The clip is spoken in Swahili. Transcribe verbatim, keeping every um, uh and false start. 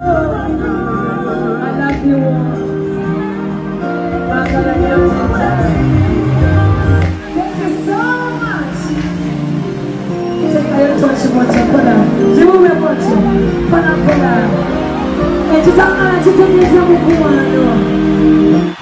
love you all. Thank you so much. Take your touch moto pana. Zimume moto. Pana pana. E tutanga na tutengeza mkuano.